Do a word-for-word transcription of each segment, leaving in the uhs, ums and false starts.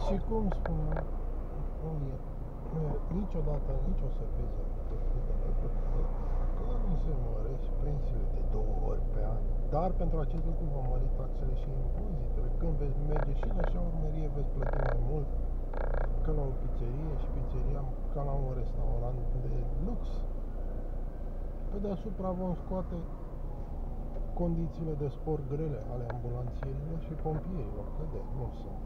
Și cum spuneam, nu e, nu e niciodată, nici o să crezi că nu se măresc pensiile de două ori pe an. Dar pentru acest lucru vom mări taxele și impozitele. Când veți merge și la șaurmerie veți plăti mai mult ca la o pizzerie și pizzeria ca la un restaurant de lux. Pe deasupra vom scoate condițiile de sport grele ale ambulanțierilor și pompierilor, că de nu sunt.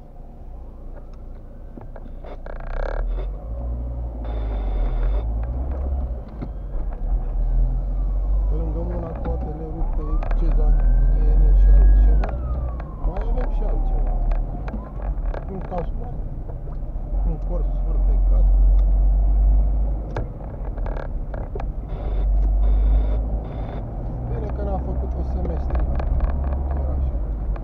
Pe lângă mâna cu atele rupte, cezariene și altceva, mai avem și altceva. Un casmat, un corp sfârtecat. Bine că n-a făcut o semestrie. Era așa.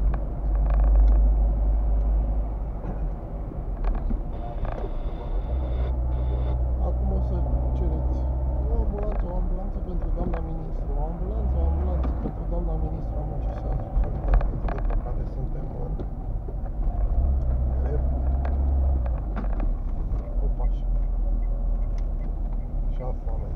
Acum o să cereți o ambulanță, o ambulanță pentru doamna ministru, o ambulanță, o ambulanță pentru doamna ministru a muncii și a solidarității de pe care suntem în grevă. Opa, așa. Și a foame.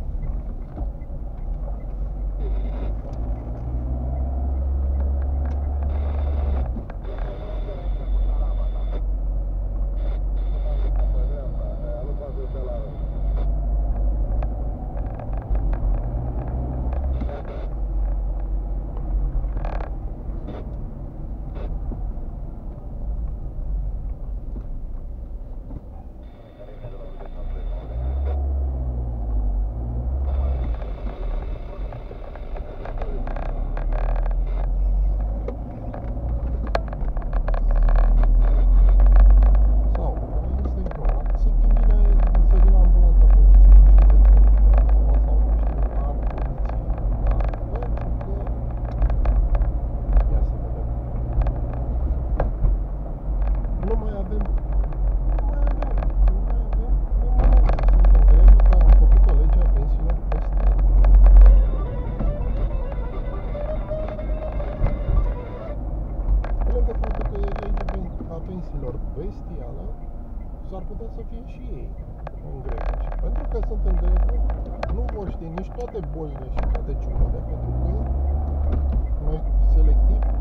Pensiilor bestială, s-ar putea să fie și ei în grevă. Și pentru că sunt în grevă, nu vor ști nici toate bolile și toate ciudele, pentru că noi selectiv